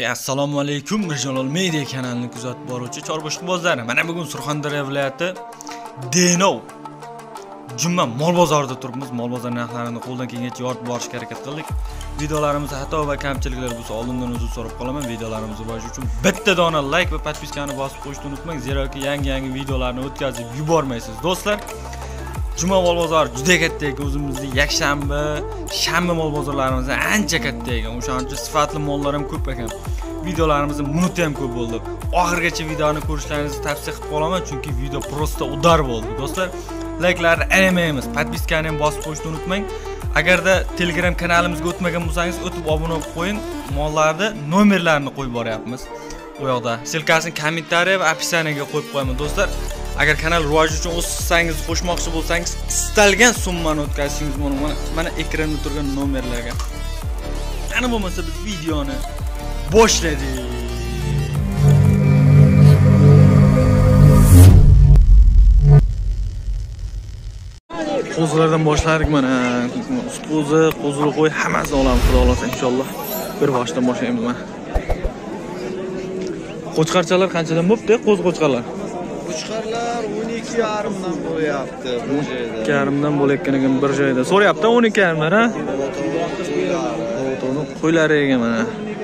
Assalomu alaykum, Mirjalol Media kanalini kuzatib boruvchi chorboshli bozor. Mana bugun Surxondaryo viloyati Denov Juma mol bozorida turibmiz. Mol bozor narxlarini qo'ldan kelgancha yoritib borishga harakat qildik. Videolarimizda xato va kamchiliklar bo'lsa oldindan uzr so'rab qolaman. Videolarimizni bo'lish uchun bitta dona like va podpiskani bosib qo'yishni unutmang, zeroki yangi videolarni o'tkazib yubormaysiz do'stlar. Juma mol bozori juda katta ekan, o'zimizning yakshanba, shanba mol bozorlarimizdan ancha katta ekan. O'shaning uchun sifatli mollar ham ko'p ekan. Videolarimizning muddati ham ko'p bo'ldi. Oxirgacha videoni ko'rishlaringizni tavsiya qilib qolaman, chunki video prosta udar bo'ldi. Do'stlar, like'larni aramaymiz, podpiskani ham bosib qo'yishni unutmang. Agarda Telegram kanalimizga o'tmagan bo'lsangiz, o'tib obuna bo'lib qo'ying. Mollarni nomerlarini qo'yib boryapmiz. Bu yoqda silkasini kommentariy va opisiyaga qo'yib qo'yaman do'stlar. Agar kanal rivoji uchun o'z hissangizni qo'shmoqchi bo'lsangiz, istalgan summani o'tkazishingiz mumkin. Mana ekranda turgan nomerlarga. Ana bo'lmasa biz videoni boshladik. Qo'zilardan boshladik mana. Sut qo'zi, qo'zili qo'y hammasini olamiz, xudo xolasa inshaalloh. Bir boshdan boshlaymiz mana. Qo'chqarchalar qanchadan bo'pti? Qo'chqarlar. Qo'chqarlar 12,5 dan bo'lyapti bir joyda. 12,5 dan bo'layotgan ekan bir joyda. So'rayapti 12,5 dan, ha? Qo'ylari ekan mana.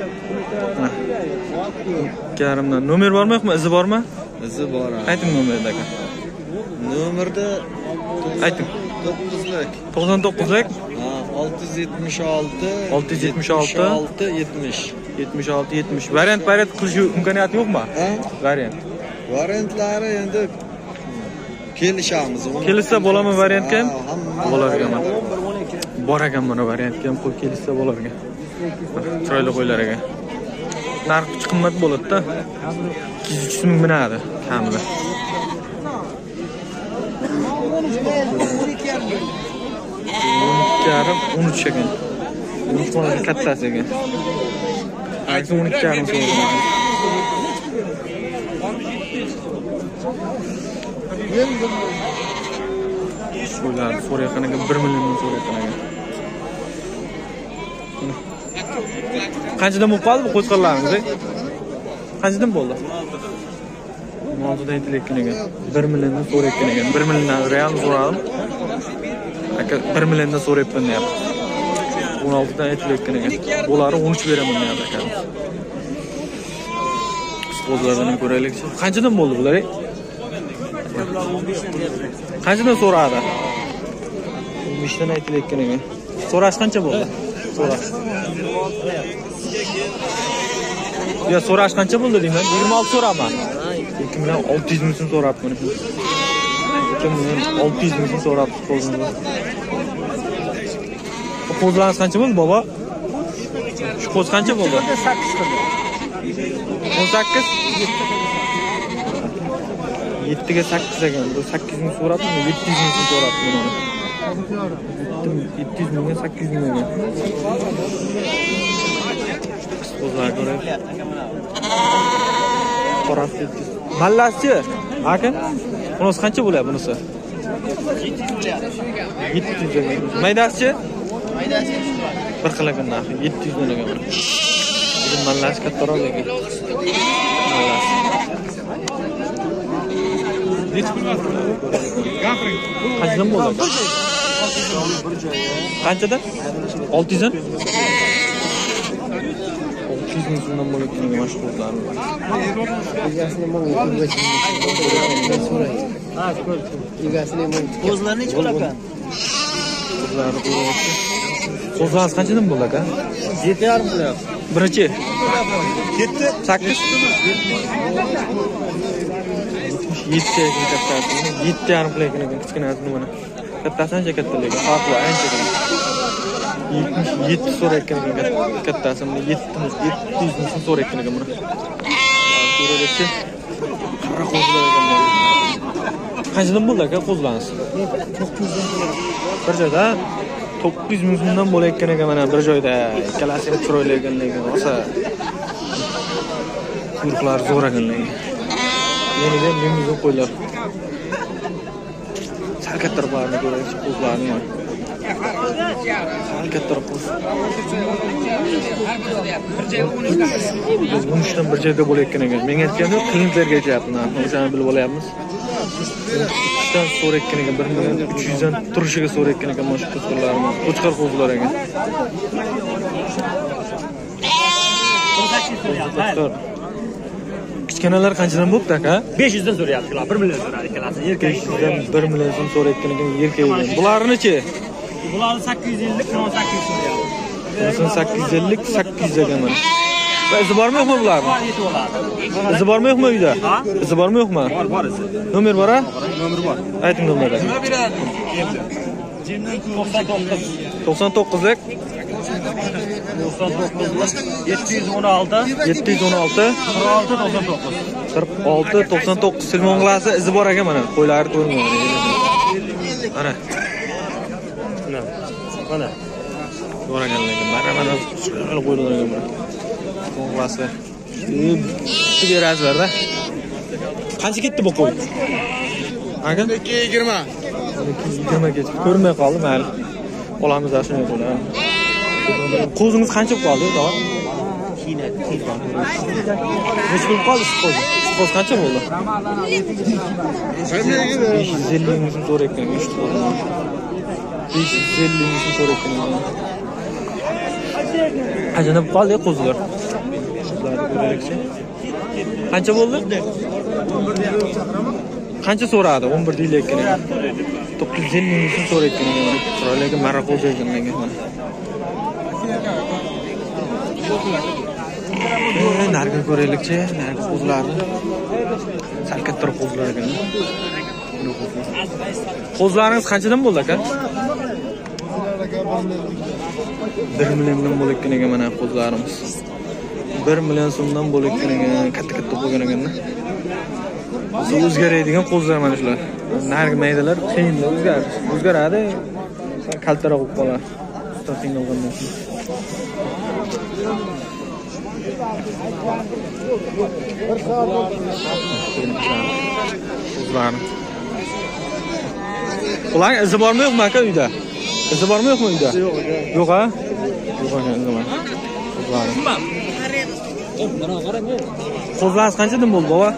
12,5 dan. Nomer bormi yo'qmi? Izi bormi? Izi bor. Ayting nomerni aka. Nomerda ayting. 9lik. 99lik. Ha, 676 70. 76 70. Variant qilish imkoniyati yo'qmi? Ha? Variantlari endi kelishamiz. Kelsa bo'ladimi variantga ham? Hamma Bo'lar ekan. Bor ekan mana variantga ham qo'y kelsa bo'lar ekan. Chiroyli qo'ylar ekan. Narxi qimmat bo'ladi-da. 200 ming minadi kamida. 13 ekan. 13 mana kattasi ekan. Aytsa 12,5 so'radim. Şuralar so'rayotgan ekan 1 milliondan so'rayotgan ekan. Qanchadan bo'lib qoldi bu qo'chqarlaringiz? Qanchadan bo'ldi? 16 dan aytilayotgan ekan. 1 milliondan so'rayotgan ekan. 1 milliondan real so'radim. Aka 1 milliondan so'rayapman deyapti. 16 dan aytilayotgan ekan. Bularni 13 beraman deyapti aka. Qo'zlardan ko'raylik. Qanchadan bo'ldi bular? Qanchadan so'radi? 15 dan aytilayotgan ekan. So'rash qancha bo'ldi? So'rash. Ya so'rash qancha bo'ldi deyman? 26 so'raman. 2 million 600 ming so'm so'rabman. 2 million 600 ming so'm so'rabdi qo'zimni. Qo'zlarimiz qancha bo'ldi baba? Shu qo'z qancha bo'ldi? 18. 7 ga 8 ekan. Bu 8 ming so'rabmi? 700 ming so'rabdi buni. 700 mingga 800 ming ekan. Qo'zlar ko'rib. Qorasi. Mallasi, aka? Bunisi qancha bo'ladi bunisi? 700 ekan. Maydasi? Maydasi bir xil ekan narxi. 700 dan ekan. Bu mallasi kattaroq ekan. Mallasi. Qanchadan bo'ldi? Qanchadan? 600 dan? 600 ming so'mdan bo'layotgan mashg'ulotlar. Qo'zlarni nech bo'lakan? Qo'zlarimiz qanchadan bo'ldi aka? 7,5 bo'lyapti. Birinchi? Ketdi. 8. 7 ekan kattasi. 7,5 ekan kichkinasi mana. Kattasi ancha katta lekin farqi ancha katta. 77 so'rayotgan ekan kattasi. 700 ming so'rayotgan ekan mana. So'rayapti. Qara qo'zlar ekan. Qanchadan bo'ldi aka qo'zlarimiz? 900 dan. Bir joyda 900 ming so'mdan bo'layotgan ekan mana bir joyda. Ikkalasi chiroyli ekan lekin rosa. Quyruqlar zo'r ekan lekin. Yeniden limuzin qo'ylar. Sal kattaroqlarni ko'raylik, qo'zlarni. Kattaroq qo'z. Biz 13 dan bir joyda bo'layotgan ekan. Men aytganim yo'q, qiyin bergacha yapman. O'shani bilib olyapmiz. 3 dan so'rayotgan ekan, 1 million 300 dan turishiga so'rayotgan ekan mana shu qo'zlarimiz. Qo'chqar qo'zlar ekan. Kichkinalar qanchadan bo'pti aka? 500 dan so'rayapti, 1 million so'radi ikkalasi. Erkak 500 dan 1 million so'm so'rayotgan ekan erkak. Bularni-chi? Bularni 850, 800 so'rayapti. 850, 800 ekan mana. Va izi bormi yo'qmi bularni? Yetib oladi. Izi bormi yo'qmi uyda? Izi bormi yo'qmi? Bor izi. Nomer bor-a? Nomer bor. Ayting nomerni. 99lik 716 716 46 99 telefon qilasiz. Izi bor ekan mana. Qo'ylari ko'rinadi. Mana. Mana. Bor ekan lekin. Mana qo'yilgan ekan mana. Qo'ng'asi. Sizga berasizlar-da. Qancha ketdi bu qo'y? Aka 220. 220 ketdi. Ko'rmay qoldi mayli. Olamiz shunday qo'ylar. Qo'zingiz qancha qoldi, tog'a? Necha kun qoldi shu qo'z? Qo'z qancha bo'ldi? 550 ming so'm so'rayotgan, 3 qo'z. 550 ming so'm so'rayotgan. Qancha qoldi qo'zlar? Qancha bo'ldi? Qancha so'radi? 11 deylayotgan ekan. 950 ming so'm so'rayotgan ekan. Chiroyli marra qo'z ekan lekin. Narga ko'raylikchi, narga qo'zlarni. Sal kattaroq qo'zlar ekan. Qo'zlaringiz qanchadan bo'ldi aka? 1 milliondan bo'layotgan ekan mana qo'zlarimiz. 1 million so'mdan bo'layotgan ekan, katta-katta bo'lgan ekan-da. O'zgaradigan qo'zlar mana shular. Narga maydalar qiyin o'zgaradi. Kaltaroq bo'lib qoladi. Usta qiynalgandan keyin. Ular izi bormi yo'qmi aka uyda? Izi bormi yo'qmi uyda? Yo'q a? Yo'q aka, izi bor. Qo'zlar qanchadan bo'ldi baba?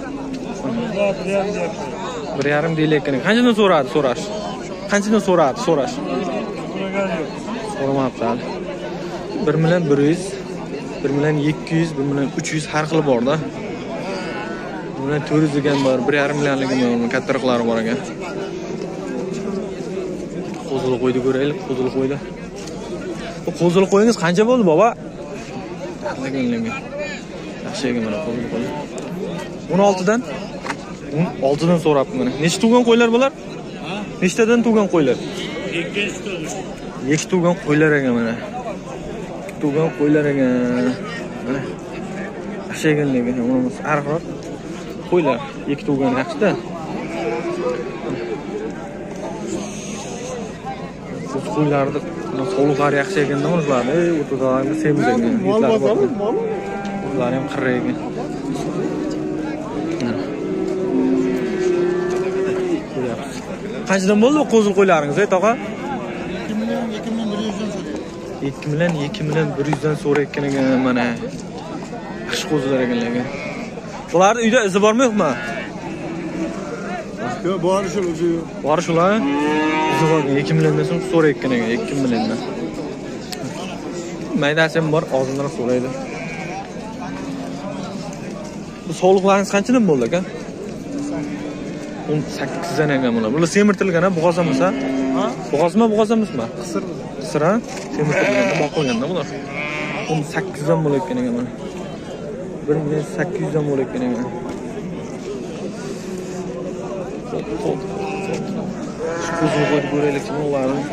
1,5 deylayotgan. Qanchadan so'radi, so'rash? Qanchadan so'radi, so'rash? So'ramabdi hali. 1 million 100, 1 million 200, 1 million 300 har xil bor-da. 1 million 400 degan bor, 1,5 millionligi bor, kattaroqlari bor ekan. Qo'zil qo'ydi ko'raylik, qo'zil qo'ydi. Bu qo'zil qo'yingiz qancha bo'ldi, baba? Yaxshi ekan mana qo'zil qo'y. 16 dan 16 dan so'rabdi mana. Nechta tug'an qo'ylar bular? Nechtadan tug'an qo'ylar? 2 tug'an qo'ylar ekan mana. Tug'an qo'ylar ekan. Mana. Yaxshi ekan lekin, unimiz ariqroq. Qo'ylar 2 tug'an yaxshi-da. Qo'ylarni sog'liqlari yaxshi ekanda ularni o'rtada semiz ekan. Mol bozormi? Ular ham qirra ekan. Qanchadan bo'ldi bu qo'zil qo'ylaringiz, tog'a? 2 million 100 dan so'rayotgan ekan mana. Yaxshi qo'zlar ekan lekin. Bularni uyda izi bormi yo'qmi? Yo'q, bor shu o'zi. Bor shular. Izi bor, 2 milliondan so'ng so'rayotgan ekan, 2 milliondan. Maydasi ham bor, og'zimdan so'raydi. Bu sog'liqlaringiz qanchadan bo'ldi aka? 18 dan ekan bular. Bular semirtilgan, bo'g'ozamisa? Ha? Bo'g'ozmi, bo'g'ozamismi? Qisir. Qisir, ha? Semirtilgan, boqilganda bular. 18 dan bo'layotgan ekan mana. 1 million 800 dan bo'layotgan ekan. Qo'zil qo'yib ko'raylik, ularni.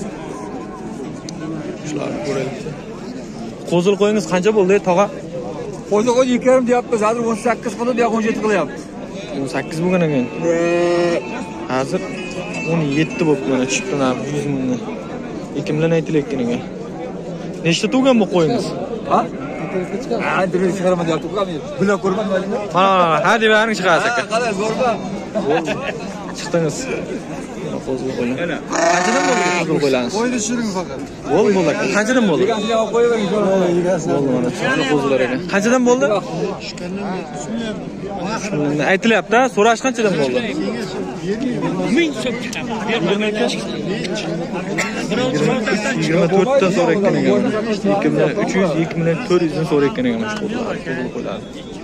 Shularni ko'raylik. Qo'zil qo'yingiz qancha bo'ldi, tog'a? Qo'zil qo'y 2,5 deyapmiz, hozir 18 qildi, bu yoq 17 qilyapti. 18 bo'lgan ekan. Hozir 17 bo'lib mana chiqdi narx 100 mingdan. 2 million aytilayotgan ekan. Nechta tug'an bu qo'yingiz? Ha? Ha, direkt chiqaraman deyapti, ukamni. Bular ko'rmadingmi? Ha, ha deb bering chiqasiz aka. Qara, ko'rma. Chiqdingiz. Qo'zg'ol qo'ylar. Qanchadan bo'ldi qo'zg'ol qo'ylarimiz? Qo'yni shirin faqat. Bo'ldi. Qanchadan bo'ldi? Bo'ldi mana. Mana qo'zg'ollar ekan. Qanchadan bo'ldi? Shuni aytilyapti, so'rash qanchadan bo'ldi? 24 dan so'rayotgan ekan. 2.300 2.400 dan so'rayotgan ekan mana shu qo'zg'ollar.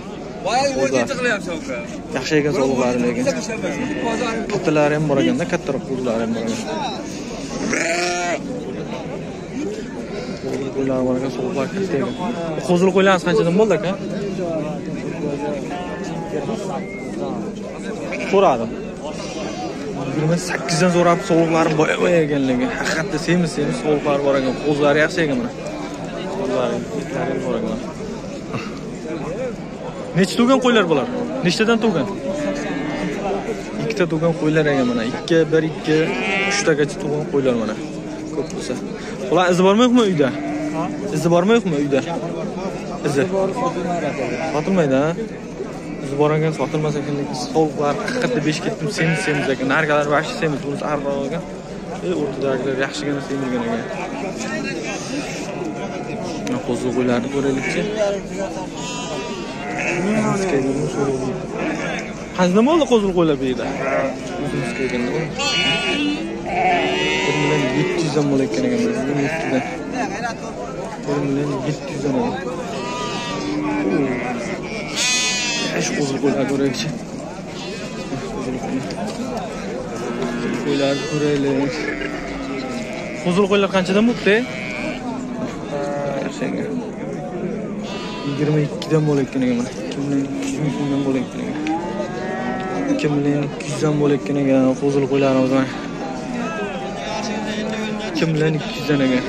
Yaxshi ekan so'g'lari lekin. Kattalari ham bor ekanda, kattaroq qo'zg'ollar ham bor ekan. Qo'zg'ollar bor ekan, so'g'lar katta ekan. Qo'zg'ol qo'ylarimiz qanchadan bo'ldi aka? So'radim. 28 dan so'rab so'g'lari boya ekanligi. Haqiqatda semiz so'g'lari bor ekan. Qo'zg'olari yaxshi ekan mana. Qo'zg'olari bor ekan. Necha tug'an qo'ylar bular? Nechtadan tug'an? Ikkita tug'an qo'ylar ekan mana. 2, 1, 2, 3 tagacha tug'an qo'ylar mana. Ko'p bo'lsa. Ular izi bormi yo'qmi uyda? Izi bormi yo'qmi uyda? Izi. Sotilmaydi, ha? Izi bor ekan, sotilmas ekan, lekin sovuqlar haqiqatda 5 ketdim, semiz ekan. Nargalar vahshiy semiz, bunisi arqon ekan. O'rtadagilar yaxshigina semizgan ekan. Mana qo'zg'ol qo'ylarni ko'raylikchi. Qanchadan bo'ldi qo'zg'ol qo'ylar bu yerda? 1.700 dan bo'layotgan ekan. 1.700 dan. 1.700 dan. Shu qo'zg'ol qo'ylar ko'raylikchi. Qo'ylar ko'raylik. Qo'zg'ol qo'ylar qanchadan bo'ldi? Yaxshi ekan. 22 dan bo'layotgan ekan mana. 2.200 dan bo'layotgan ekan. 2.200 dan bo'layotgan ekan qo'zg'ol qo'ylarimiz mana. 2.200 dan ekan.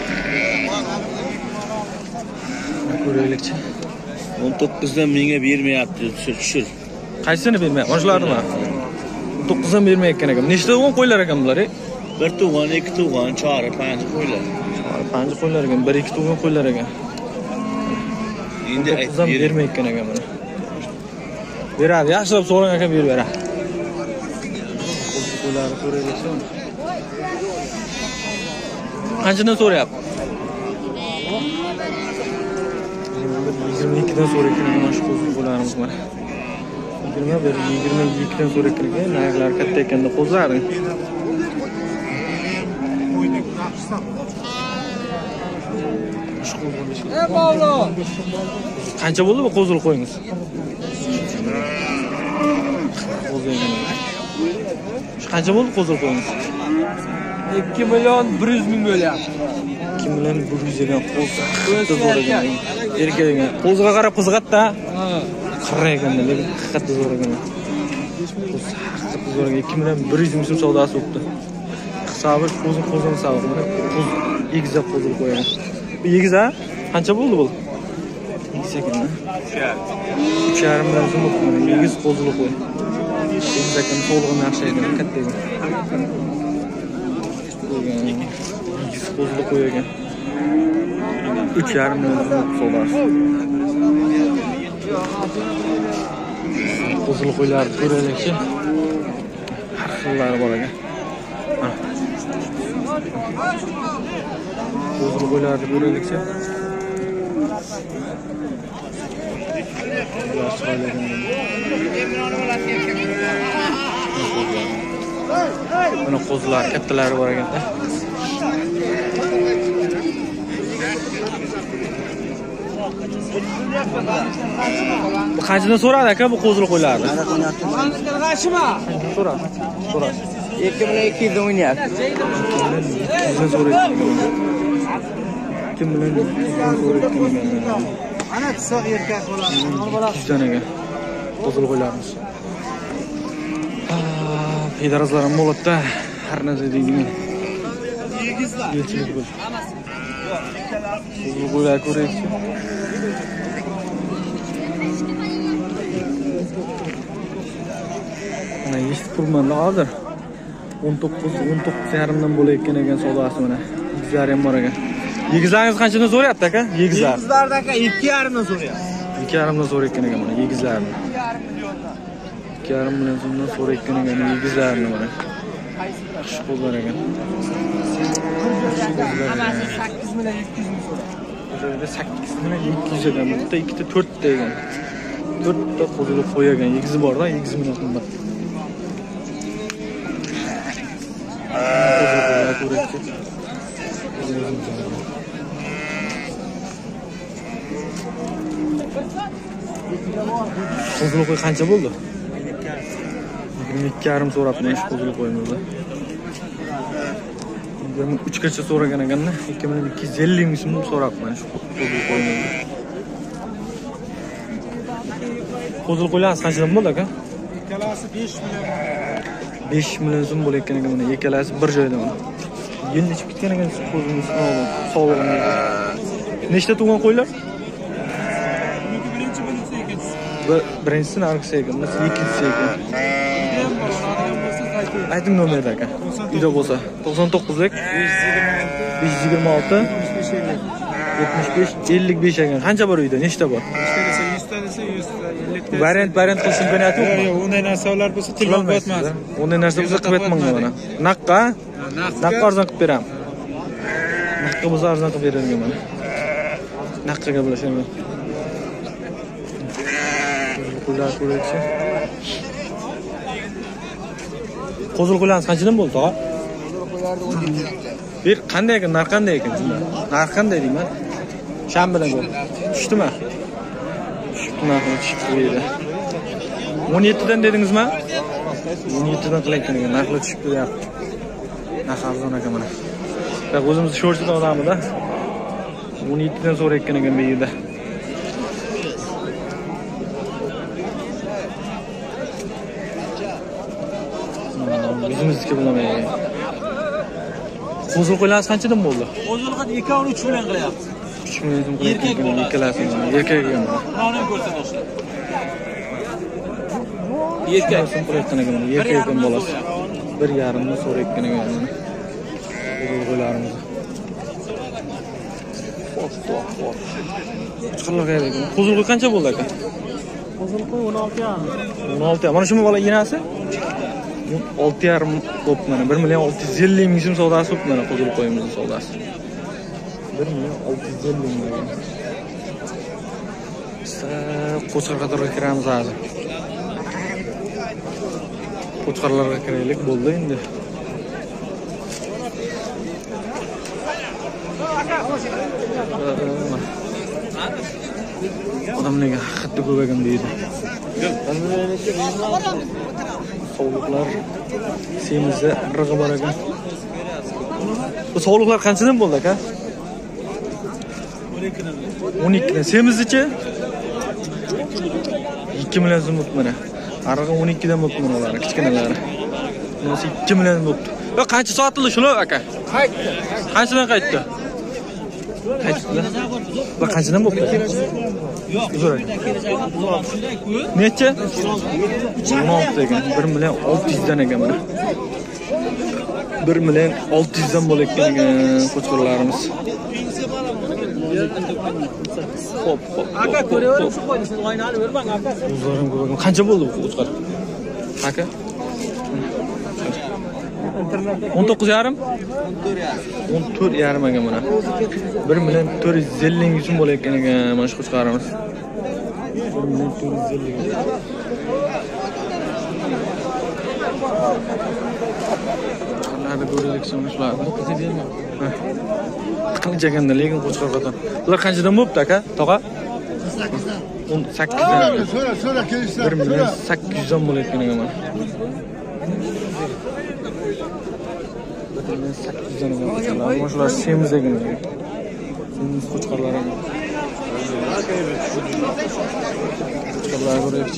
Ko'raylikchi. 19 dan menga bermayapti, tushir. Qaysini bermayapti? Mana shularni. 19 dan bermayotgan ekan. Nechta o'g'on qo'ylar ekan bular? Bir tug'an, ikki tug'an, chori, panji qo'ylar. Chori, panji qo'ylar ekan. 1-2 tug'an qo'ylar ekan. Endi aytib bermayotgan ekan mana. Beradi, yaxshilab so'rang aka berib beradi. Qo'zg'ollarni ko'raylikchi. Qanchadan so'rayapti? 22 dan so'rayotgan ekan shu qo'zg'ollarimiz mana. 22 dan so'rayotgan ekan, narxlar katta ekanda qo'zg'ollar. Qancha bo'ldi bu qo'zg'ol qo'yingiz? Qancha bo'ldi qo'zg'ol qo'yingiz? 2.100.000 bo'lyapti. 2.100.000 degan qo'zg'ol. Zo'r ekan. Erkak ekan. Qo'zg'olga qarab qizg'atda. Qirra ekanda, lekin haqiqatda zo'r ekan. Haqiqatda zo'r ekan. 2.100.000 so'm savdosi bo'libdi. Hisobi qo'zg'ol hisobi. Egiz qo'zg'ol qo'ygan. Bu egiz a? Qancha bo'ldi bu? Egiz ekan. 3.5 million so'm bo'libdi. Egiz qo'zg'ol qo'y. Egiz ekan, sog'lig'ini yaxshi ekan, katta ekan. Egiz qo'zg'ol qo'ygan. 3.5 million so'm savdosi. Qo'zg'ol qo'ylarni ko'raylikchi. Har xillari bor ekan. Qo'zg'ol qo'ylarni ko'raylikchi. Mana qo'zg'ollar kattalari bor ekanda. Bu qanchadan so'radi aka bu qo'zg'ol qo'ylarni? So'radi. 2.200 dan o'ynayapti. 2.200 so'rayapti. 2.200 so'rayapti. Ana tisoq erkak bo'ladi. 200 dan ekan. Qo'zg'ol qo'ylarimiz. Peydarazlar ham bo'ladi-da. Har narsa deydigan. Yelchilik bo'l. Qo'zg'ol qo'ylar ko'raylikchi. Mana eshitib turibman-da hozir. 19.5 dan bo'layotgan ekan savdosi mana. Egizlar ham bor ekan. Egizlaringiz qanchadan so'rayapti aka? Egizlar. Egizlarda aka 2.5 dan so'rayapti. 2.5 dan so'rayotgan ekan mana egizlarni. 2.5 million so'mdan so'rayotgan ekan egizlarni mana. Yaxshi qo'llar ekan. Hammasi 8 million 200 ming so'ra. Bu yerda 8 million 200 ekan. Bitta, ikkita, 4 ta ekan. 4 ta qo'zg'olib qo'ygan. Egizi bor-da, 200 million qimmat. Qo'zg'olib qo'y qancha bo'ldi? 22,5 so'rabman shu qo'zg'olib qo'yimizda. 23 gacha so'ragan ekan-da, 2250 ming so'm so'rabman shu qo'zg'olib qo'yimizda. Qo'zg'olib qo'ylarimiz qanchadan bo'ldi aka? Ikkalasi 5 million. 5 million so'm bo'layotgan ekan mana, ikkalasi bir joyda mana. Yil ichib ketgan ekan qo'zimiz sog'lig'ini. Nechta tug'an qo'ylar? Birinchisi narxi ekan, bu ikkinchisi ekan. Ayting nomerni aka. Uyda bo'lsa 99lik 526 75 55 ekan. Qancha bor uyda? Nechta bor? 100 ta desa 100 ta, 50 ta. Variant qilib imkoniyati yo'qmi? Yo'q, unday narsalar bo'lsa tilga o'tmas. Unday narsa bo'lsa qilib aytmanglar mana. Naqqa? Naqqa arzon qilib beraman. Naqqa bo'lsa arzon qilib beraman mana. Naqqaga bo'lashaman. Qo'ylar ko'raychi. Qo'zil qo'ylarimiz qanchadan bo'ldi, tog'a? Bir qanday ekan, narx qanday ekan? Narx qanday deyman? Sham bilan ko'p. Tushdimi? Tushdi narxi tushdi bu yerda. 17 dan dedingizmi? 17 dan qilayotgan ekan, narxlar tushib ketyapti. Narx arzon ekan mana. Bak o'zimiz sho'rchidan odamida 17 dan so'rayotgan ekan bu yerda. Bizimizniki bilaman. Qo'zil qo'ylarimiz qanchadan bo'ldi? Qo'zilqa 2 3 million qilyapti. 3 million so'm qilayotgan ikkalasi. Erkak ekan. Qani ko'rsatishlar. Erkak so'm qilayotgan ekan. Erkak ekan bolasi. 1,5 dan so'rayotgan ekan. Qo'zil qo'ylarimiz. Chiqarlar kerak ekan. Qo'zil qo'y qancha bo'ldi aka? Qo'zil qo'y 16,5. 16. Mana shumi bola yenasi? 6,5 bo'p mana 1 million 650 ming so'm savdosi bo'p mana qo'zil qo'yimizning savdosi. 1 million 650 ming. Qo'chqar qatoriga kiramiz hozir. Qo'chqarlarga kiraylik bo'ldi endi. Odam nega haqiqatda ko'p ekan deydi. Sovuqlar semizda rig'i bor ekan. Bu sovuqlar qanchadan bo'ldi aka? 12 dan. Semizdichi? 2 million so'm bo'ldi mana. Arig'i 12 dan bo'ldi mana ular, kichkinalari. Bunisi 2 million bo'ldi. Yo, qancha sotildi shular aka? Qaytdi. Qanchadan qaytdi? Qaytdi. Va qanchadan bo'ldi? Yo'q, necha? 16 ekan. 1 million 600 dan ekan mana. 1 million 600 dan bo'layotgan ekan qo'chqorlarimiz. Hop. Aka ko'raverim shu qo'yni, sen oynani bermang aka. O'zlarim ko'rgan. Qancha bo'ldi bu qo'chqor? Aka? 19,5? 14,5 ekan mana. 1 million 450 ming so'm bo'layotgan ekan mana shu qo'chqorimiz. 1 million 450 ming. Qanday ko'raylik so'ngishlarni. Qancha ekanda lekin qo'chqor qator. Ular qanchadan bo'libdi aka? Tog'a? 18 dan. So'ra kelishlar. 1 million 800 dan bo'layotgan ekan mana. 800 dan ekan. Mana shular semiz ekan. Semiz qo'chqorlar ekan. Qo'chqorlar ko'raylikchi.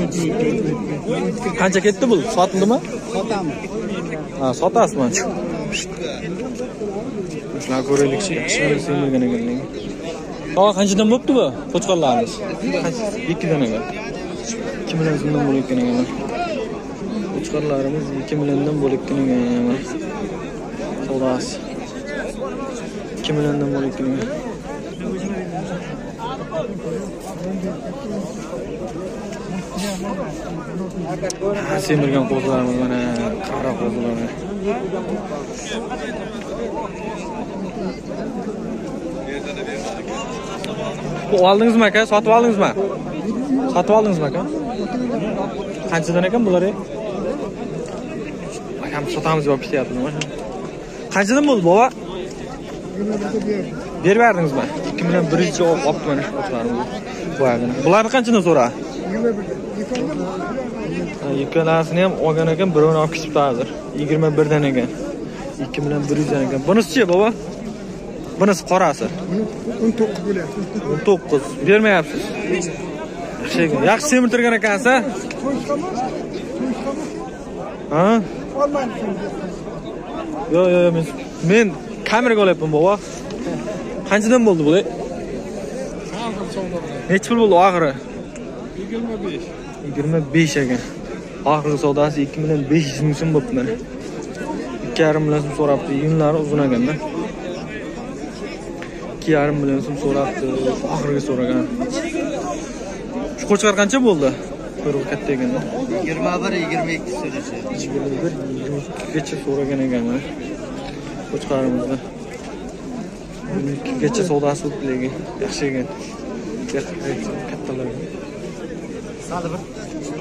Qancha ketdi bu? Sotildimi? Sotamiz. Ha, sotasizmi? Shular ko'raylikchi. Yaxshi semilgan ekan. Tog'a qanchadan bo'pti bu qo'chqorlarimiz? 2 dan ekan. 2 million so'mdan bo'layotgan ekan. Qo'chqorlarimiz 2 milliondan bo'layotgan ekan. Savdosi 2 milliondan bo'layotgan ekan. Semirgan qo'zlarimiz mana qara qo'zlar. Bu oldingizmi aka? Sotib oldingizmi? Sotib oldingizmi aka? Qanchadan ekan bular? Akam sotamiz deb ketyapti. Qanchadan bo'ldi bova? Berib berdingizmi? 2100 javob olib mana shu qo'zlarimiz. Qo'yagin. Bularni qanchadan so'ra? Ikkalasini ham olgan ekan, birovini olib ketibdi hozir. 21 dan ekan. 2100 dan ekan. Bunisi-chi bova? Bunisi qorasi. 19 bo'lyapti. 19. Bermayapsiz. Yaxshi semirtirgan ekansiz. Ha? Yo, men kameraga olyapman bova. Qanchadan bo'ldi bu? Necha pul bo'ldi oxiri? 25. 25 ekan. Oxirgi savdosi 2.500 ming so'm bo'libdi mana. 2.5 million so'm so'rabdi. Yunlari uzun ekanda. 2.5 million so'm so'rabdi. Oxirgi so'ragan. Shu qo'chqar qancha bo'ldi? Ko'rib katta ekan. 21-22 so'rashi. 21-22 gacha so'ragan ekan mana. Qo'chqarimizda. 22 gacha savdosi o'tdi lekin yaxshi ekan. Kattalar. Sali bir.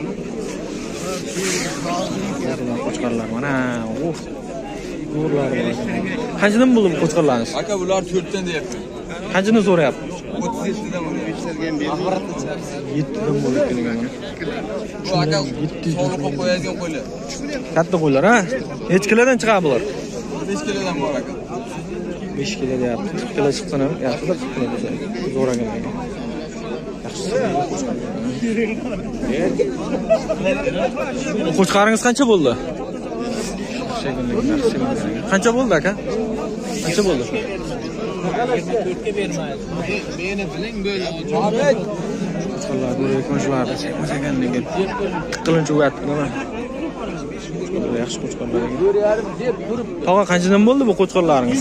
Qo'chqarlar mana. Go'rlar bor. Qanchadan bo'ldi bu qo'chqarlarning? Aka bular 4 dan deyapti. Qanchadan so'rayapti? 37 dan bo'lyapti. 7 dan bo'lyapti ekan. Bu aka sog'liqqa qo'yadigan qo'ylar. Katta qo'ylar ha? Necha kilodan chiqadi bular? 5 kilodan bor aka. 5 kilo deyapti. 40 kilo chiqsa ham yaxshi bir kilo bo'lsa. Zo'r ekan. Qo'chqaringiz qancha bo'ldi? Qancha bo'ldi aka? Qancha bo'ldi? 24 ga bermaydi. Meni biling bo'ldi. Qo'chqarlar ko'rishlardi. Chekmas ekan lekin. Qilinchi o'yatdi nima? Yaxshi qo'chqarlar ekan. Tog'a qanchadan bo'ldi bu qo'chqarlaringiz?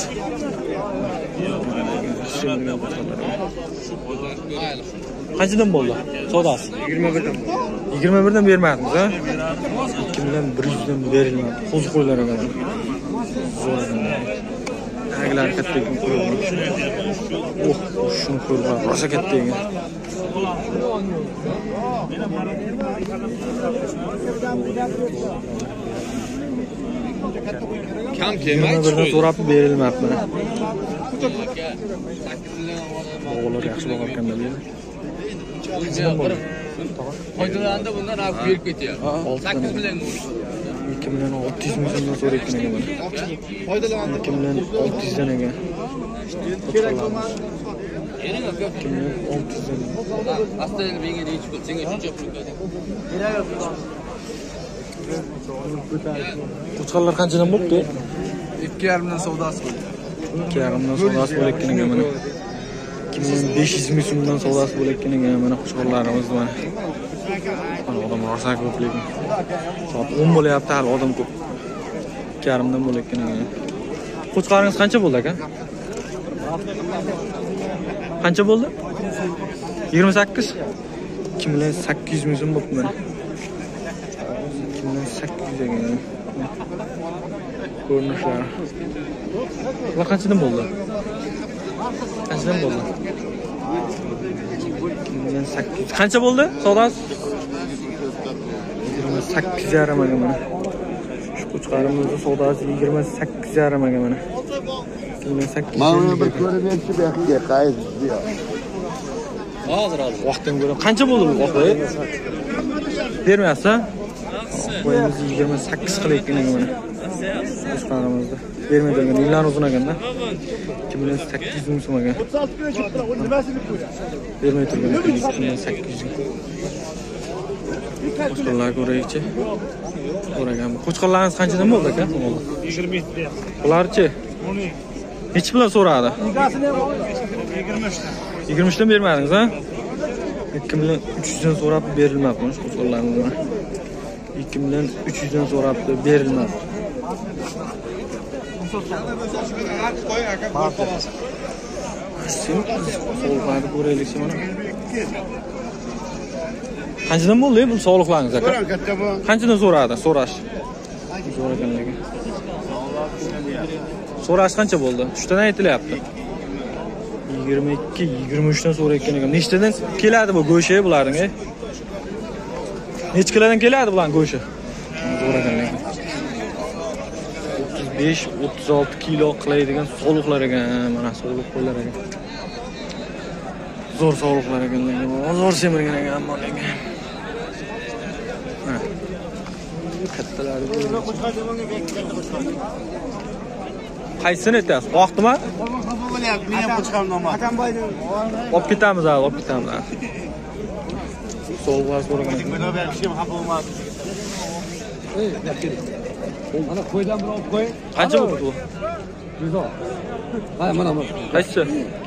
Qanchadan bo'ldi? Savdosi 21 dan. 21 dan bermadingiz, ha? 2100 dan berilmadi. Qo'zi qo'ylar ekan. Zo'r ekan. Aglar katta ekan qo'ylar. Shuni qo'ylar rosa katta ekan. Kam kelmaydi. 21 dan so'rab berilmadi mana. O'g'illar yaxshi boqar ekan deydi. Foydalandi bundan olib berib ketyapti. 8 million. 2 million 600 ming so'mdan so'rayotgan ekan mana. Foydalandi. 2 million 600 dan ekan. Kerak bo'lmadi. 2 million 600 dan. Aslida menga nechi pul, senga shuncha pul keladi. Qo'chqarlar qanchadan bo'libdi? 2.5 dan savdosi bo'ldi. 2.5 dan savdosi bo'layotgan ekan mana. 2500 ming so'mdan savdosi bo'layotgan ekan mana qo'chqarlarimiz mana. Mana odam rosa ko'p lekin. Soat 10 bo'lyapti, hali odam ko'p. 2.5 dan bo'layotgan ekan. Qo'chqaringiz qancha bo'ldi aka? Qancha bo'ldi? 28. 2 million 800 ming so'm bo'libdi mana. 2 million 800 ekan. Ko'rinishlar. Bular qanchadan bo'ldi? Qanchadan bo'ldi? 2 million 800. Qancha bo'ldi? Savdosi? 28,5 ekan mana. Shu qo'chqarimizning savdosi 28,5 ekan mana. 2 million 800. Mana bir ko'rib berchi bu yoqqa qayt diyor. Hozir. Vaqtdan ko'ra qancha bo'ldi bu qo'y? Bermayapsiz-a? Qo'yimiz 28 qilayotgan ekan mana. Qo'chqarimizni bermay turgan yillar uzun ekanda. 2 million 800 ming so'm ekan. 36 kilo chiqdi. U nimasi deb qo'yadi? Bermay turgan 2 million 800 ming. Qo'chqarlar ko'raylikchi. So'ragan. Qo'chqarlaringiz qanchadan bo'ldi aka? 27 deyapti. Bularchi? 12. Nechi bilan so'radi? Egasini ham 23 dan. 23 dan bermadingiz, ha? 2 million 300 dan so'rab berilmadi mana shu qo'chqarlarimiz. 2 million 300 dan so'rabdi, berilmadi. Sen qo'lqarni ko'raylik mana. Qanchadan bo'ldi bu sog'liqlaringiz aka? Ko'ram katta bu. Qanchadan so'rash? So'raganligi. So'rash qancha bo'ldi? 3 tadan aytilyapti. 22, 23 dan so'rayotgan ekan. Nechtadan keladi bu go'shi bularning? Necha kilodan keladi bularning go'shi? So'raganligi. 35-36 kilo qilaydigan sog'liqlar ekan, mana sog'liq qo'ylar ekan. Zo'r sog'liqlar ekan, zo'r semirgan ekan, ammo lekin. Kattalari. Qaysini aytasiz? Vaqtimi? Bo'lyapti, men ham qo'chqarimni olmadim. Atamboyni Olib ketamiz, olib ketamiz. Sog'liqlar so'ragan. Buni berishim xafa bo'lmadi. Mana qo'ydan bir olib qo'y. Qancha bo'ldi bu? 100. Mana. Qaysi?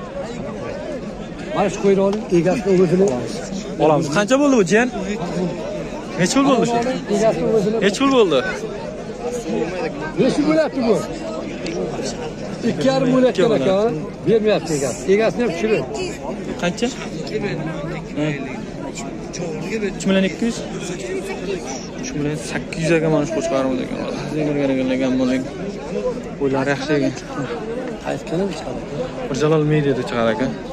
Mana shu qo'yni oling, egasini o'zini Olamiz. Qancha bo'ldi bu jiyan? Necha pul bo'ldi shu? egasini o'zini. Necha pul bo'ldi? Nechi bo'lyapti bu? 2,5 bo'layotgan ekan. Bermayapti egasi. Egasini ham tushirib. Qancha? 3,200,000. 3,800,000 ga mana shu qo'chqarimiz ekan. Zemirgan bo'ling. O'ylar yaxshi ekan. Qaysi kanal chiqadi? Bir Jalol Mediada chiqar ekan.